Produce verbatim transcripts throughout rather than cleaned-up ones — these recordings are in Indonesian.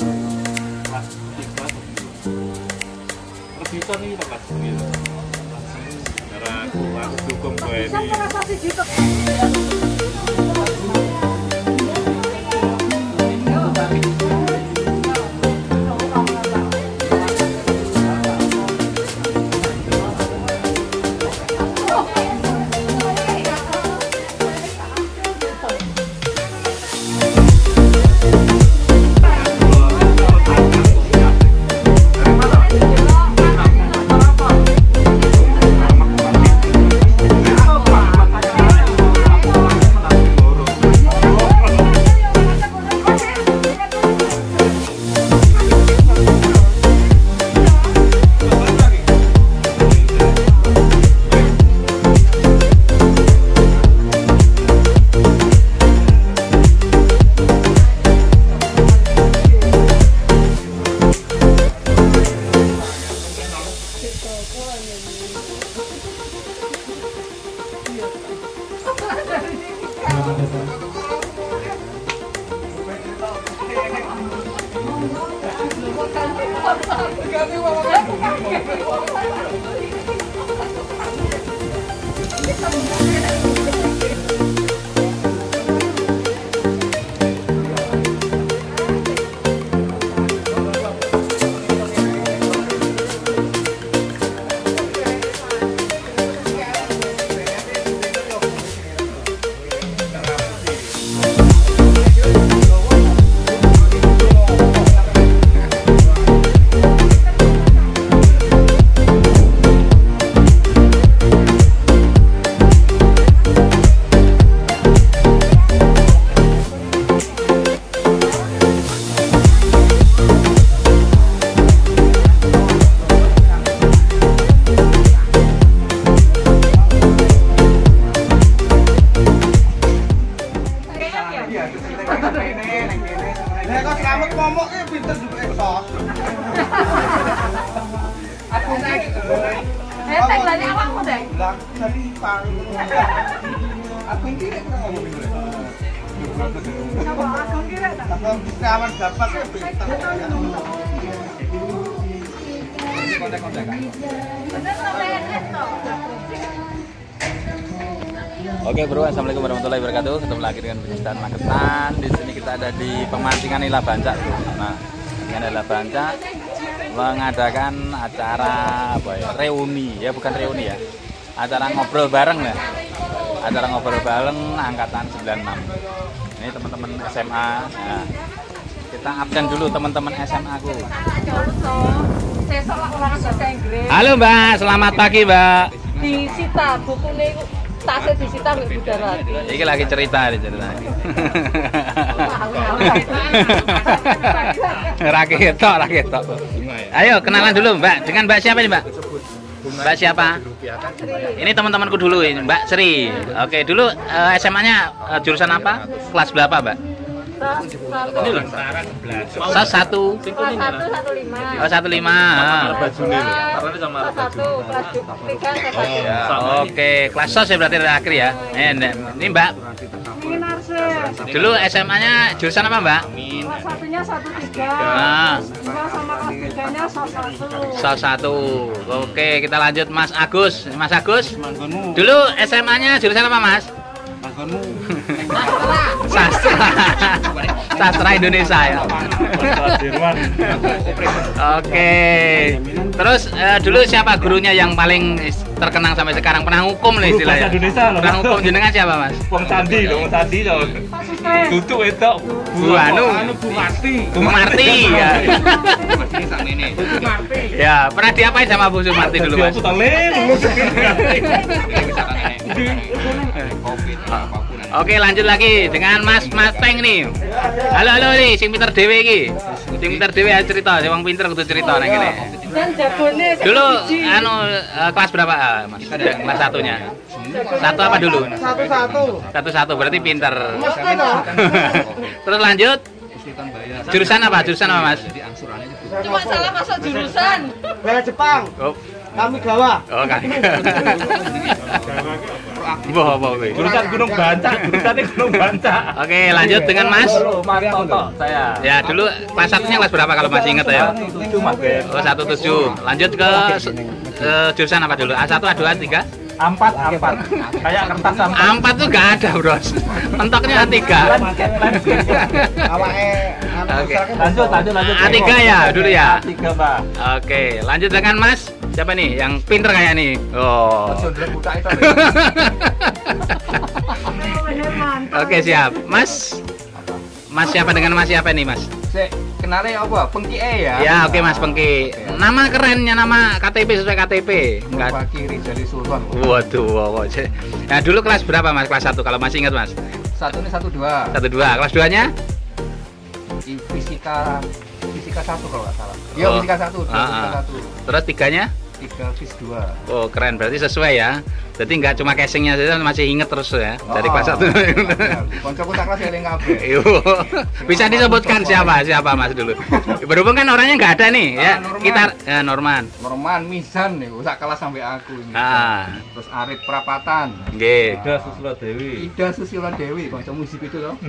Kelas tiga Rebutan ini kelas sembilan. Karena aku aku dukung gue ini. Oke bro, assalamualaikum warahmatullahi wabarakatuh. Ketemu lagi dengan Bisnistan Magetan. Di sini kita ada di pemancingan Ila Bancak. Nah, dengan Ila Bancak mengadakan acara apa ya? Reuni ya, bukan reuni ya. Acara ngobrol bareng ya. Acara ngobrol bareng angkatan sembilan puluh enam. Ini teman-teman S M A. Nah, kita absen dulu teman-teman S M A ku. Halo Mbak, selamat pagi Mbak. Disita bukunya tasnya disita Mbak Budarati. Ini lagi cerita nih cerita. Raketok, raketok. Ayo kenalan dulu Mbak. Dengan Mbak siapa nih Mbak? Mbak siapa? Ini teman-temanku dulu ini Mbak Sri. Oke dulu uh, S M A-nya uh, jurusan apa? Kelas berapa Mbak? Kelas satu. Kelas satu satu lima. Oh satu lima. Oke kelas sos ya berarti terakhir ya. Ini Mbak. Dulu S M A-nya jurusan apa Mbak? Kelas satunya satu tiga. Nah. Sama kelas tiganya sos satu. Sos satu. Oke kita lanjut Mas Agus. Mas Agus. Dulu S M A-nya jurusan apa Mas? Sastra. Sastra Indonesia ya. Oke. Terus uh, dulu siapa gurunya yang paling terkenang sampai sekarang? Pernah hukum lah istilahnya. Pernah hukum jenengan siapa Mas? Wong Sandi loh, Wong Sandi loh. Duduk itu Bu Anu, Bu Marti. Bu Marti ya. Ya, pernah diapain sama Bu Sumarti dulu Mas? Oke lanjut lagi dengan Mas Mas Teng nih. Halo halo nih, sing pinter dewe iki. Sing pinter dewe ayo cerita, sing wong pinter kudu cerita nang kene. Dulu anu uh, kelas berapa uh, Mas? Kelas satunya. Satu apa dulu? Satu satu. Satu satu berarti pinter. Terus lanjut. Jurusan apa? Jurusan apa Mas? Cuma salah masuk jurusan. Bela Jepang. Oh. Kami Gawa. Oh kan. proaktif. Wah, apa kuwi? Jurusan Gunung Bancak, jurusannya Gunung Bancak. Oke, lanjut dengan Mas. Mas Toto saya. Ya, dulu kelas satunya kelas berapa kalau masih ingat ya? tujuh Mas Ben. Oh, satu tujuh. Lanjut ke eh, jurusan apa dulu? A satu, A dua, A tiga? Ampat, ampat. Kayak kertas ampat. A empat tuh nggak ada, Bros. Mentoknya A tiga. Awake Oke. Lanjut, lanjut, lanjut. A tiga ya dulu ya. A tiga, Pak. Oke, lanjut dengan Mas. Siapa nih yang pinter kayak nih? Oh. Oke, siap. Mas. Mas siapa dengan Mas siapa nih, Mas? Sik, kenale apa? Pengki E ya. Ya, oke Mas Pengki. Nama kerennya, nama K T P sesuai K T P. Enggak. Pak Kiri jadi Sultan. Waduh, wow, wow. Nah, dulu kelas berapa Mas? Kelas satu kalau masih ingat, Mas? Satu ini satu dua. Satu dua. Kelas duanya? Di fisika fisika satu kalau nggak salah. Iya, Oh. fisika satu, Ah, fisika ah. satu. Terus tiganya? Tiga fis dua. Oh, keren. Berarti sesuai ya. Jadi nggak cuma casingnya saja, masih inget terus ya dari kelas satu. Konco kontak kelas eling kabeh. Iyo. Bisa disebutkan siapa? Siapa Mas dulu? Berhubung kan orangnya nggak ada nih ya. Ah, Norman. Kita ya, Norman. Norman Mizan nih, usah kalah sampai aku ini. Ah. Terus Arif Prapatan. Nggih. Ida Susilo Dewi. Ida Susilo Dewi, konco musik itu loh.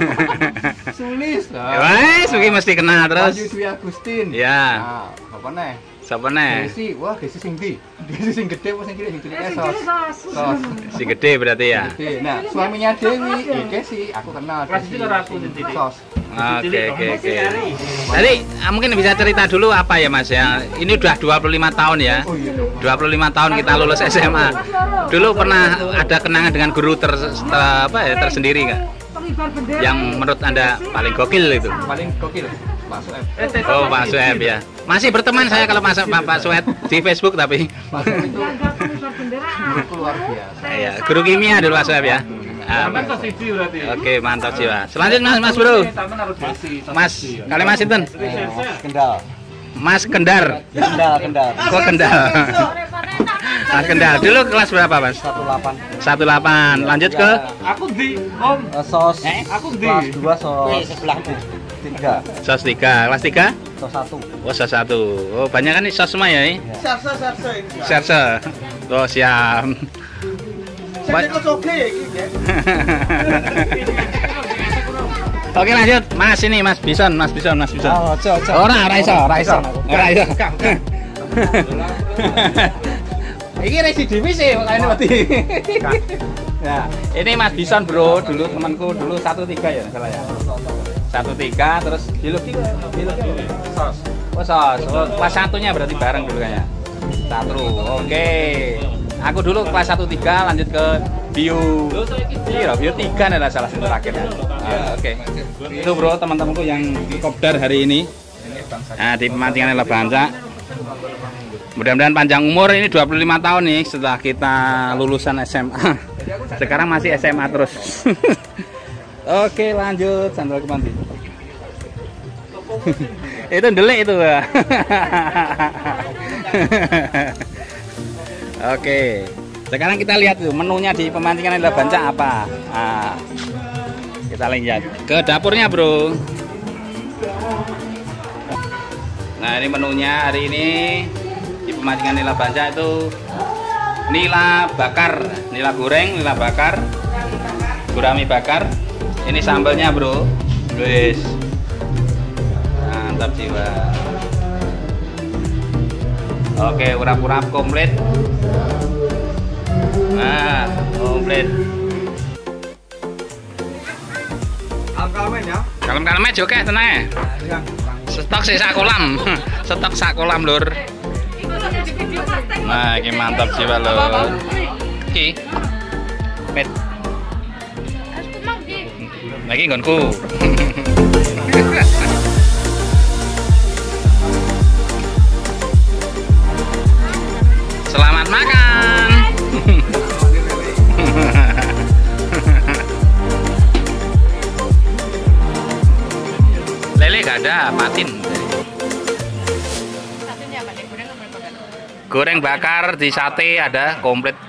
Sulis. Wes, mungkin mesti kenal terus. Terus Dwi Agustin. Ya. Nah, apa nih? Siapa nih? Desi, wah Desi sing ndi? Desi sing gede apa sing cilik sing cilik sos. Sos. Si gede berarti ya. Gede. Nah, suaminya Dewi, eh Desi, aku kenal. Kelas Desi. itu aku sing cilik. Sos. Oke, oke, oke. Tadi ah, mungkin bisa cerita dulu apa ya Mas ya. Ini udah dua puluh lima tahun ya. Oh iya dong. dua puluh lima tahun kita lulus S M A. Dulu pernah ada kenangan dengan guru ter, ter apa ya tersendiri nggak? Yang menurut Anda paling gokil itu? Paling gokil. Pak Sueb. Oh, Pak Sueb ya. Masih berteman saya kalau Mas Pak, Pak Sueb di Facebook tapi. Pak Sueb itu guruku luar biasa. Ya, guru kimia dulu Pak Sueb ya. Ah, Sampai ke siji berarti. Oke, mantap jiwa. Selanjutnya Mas, Mas Bro. Sampai harus Desi. Mas, kali Mas Sinten? Kendal. Mas Kendar. Kendal, Kendal. Kok Kendal? Mas Kendal. Dulu kelas berapa, Mas? satu delapan. satu delapan. Lanjut ke Aku di Om. Sos. Aku di. Kelas dua sos. tiga. sos tiga. Kelas tiga? Sos satu. Oh, sos satu. Oh, banyak kan nih sos semua ya ini? Sarsa sarsa ini. Serse. Oh, siap. Ba- Oke lanjut, Mas ini Mas Bison, Mas Bison, Mas Bison. Oh, ojo, ojo. Ora, ora iso, ora iso. Ora iso. Iki residivis sih makanya mati. Ya, ini Mas Bison bro, dulu temanku dulu satu tiga ya salah ya. Satu tiga terus biologi, biologi. Sos. Oh sos, oh, kelas satunya berarti bareng dulu kayaknya. Satu, oke. Aku dulu kelas satu tiga lanjut ke bio. Iya, bio tiga adalah salah satu terakhirnya. Ah, oke. Itu bro teman-temanku yang kopdar hari ini. Nah, di pemancingan Nela Bancak. Mudah-mudahan panjang umur, ini dua puluh lima tahun nih setelah kita lulusan S M A. Sekarang masih S M A terus. Oke, lanjut sandal kemanti. Itu ndelik itu. Oke. Sekarang kita lihat tuh menunya di pemancingan Nela Bancak apa. Nah, kita lihat ke dapurnya, Bro. Nah, ini menunya hari ini di pemancingan Nela Bancak itu nila bakar, nila goreng, nila bakar, gurami bakar. Ini sambalnya, Bro. Wis. Mantap jiwa. Oke, urap-urap komplit. Nah, komplit. Kalem-kalemen ya. Kalem-kalem aja oke, tenang ya. Stok sih sak kolam. Stok sak kolam, Lur. Nah, ini mantap jiwa, Lur. Iki. Met. Lagi nggonku. Selamat makan. Lele gak ada, patin. Goreng bakar di sate ada komplit